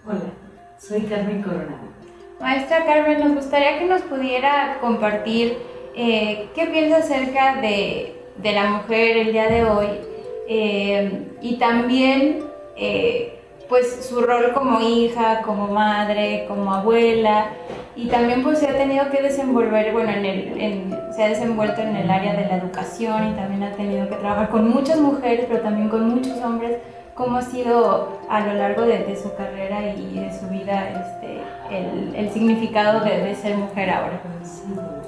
Hola, soy Carmen Coronado. Maestra Carmen, nos gustaría que nos pudiera compartir qué piensa acerca de la mujer el día de hoy y también pues su rol como hija, como madre, como abuela, y también pues se ha tenido que desenvolver, bueno, se ha desenvuelto en el área de la educación y también ha tenido que trabajar con muchas mujeres, pero también con muchos hombres. ¿Cómo ha sido a lo largo de su carrera y de su vida el significado de ser mujer ahora? Sí.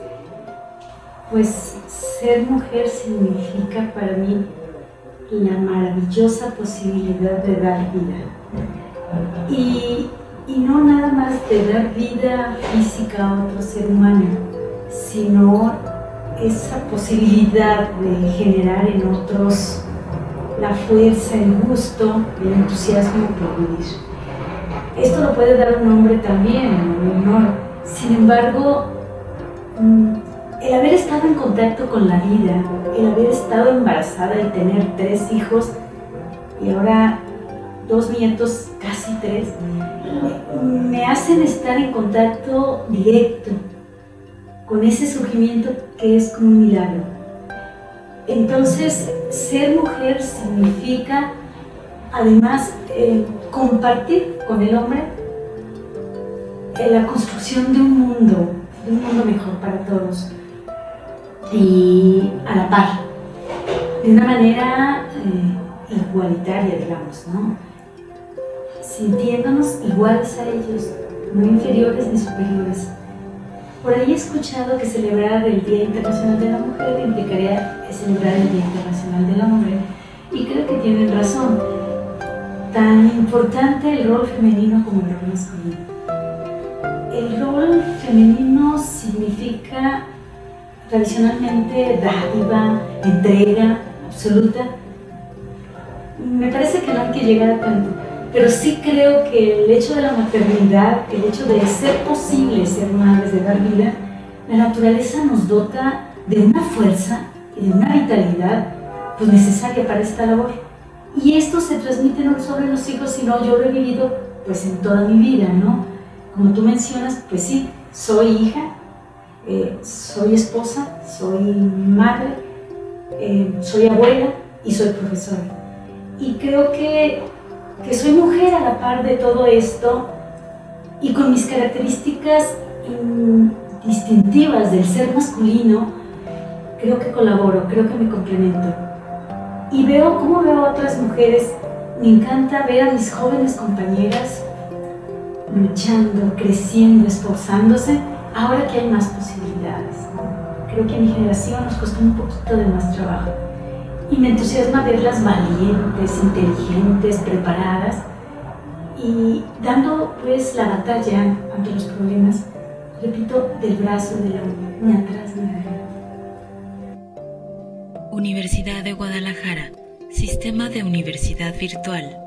Pues ser mujer significa para mí la maravillosa posibilidad de dar vida. Y no nada más de dar vida física a otro ser humano, sino esa posibilidad de generar en otros la fuerza, el gusto, el entusiasmo por vivir. Esto lo puede dar un hombre también, un honor. Sin embargo, el haber estado en contacto con la vida, el haber estado embarazada y tener 3 hijos y ahora 2 nietos, casi 3, me hacen estar en contacto directo con ese surgimiento que es como un milagro. Entonces, ser mujer significa, además, compartir con el hombre la construcción de un mundo mejor para todos y a la par, de una manera igualitaria, digamos, ¿no? Sintiéndonos iguales a ellos, no inferiores ni superiores. Por ahí he escuchado que celebrar el Día Internacional de la Mujer implicaría celebrar el Día Internacional del Hombre, y creo que tienen razón. Tan importante el rol femenino como el rol masculino. El rol femenino significa tradicionalmente dádiva, entrega absoluta. Me parece que no hay que llegar a tanto, pero sí creo que el hecho de la maternidad, el hecho de ser posible ser madres, de dar vida, la naturaleza nos dota de una fuerza y de una vitalidad pues necesaria para esta labor. Y esto se transmite no solo en los hijos, sino yo lo he vivido pues en toda mi vida, ¿no? Como tú mencionas, pues sí, soy hija, soy esposa, soy madre, soy abuela y soy profesora. Y creo que soy mujer a la par de todo esto, y con mis características distintivas del ser masculino, creo que colaboro, creo que me complemento. Y veo cómo veo a otras mujeres. Me encanta ver a mis jóvenes compañeras luchando, creciendo, esforzándose, ahora que hay más posibilidades. Creo que a mi generación nos costó un poquito de más trabajo. Y me entusiasma verlas valientes, inteligentes, preparadas y dando pues la batalla ante los problemas, repito, del brazo de la hombre, ni atrás ni adelante. Universidad de Guadalajara, Sistema de Universidad Virtual.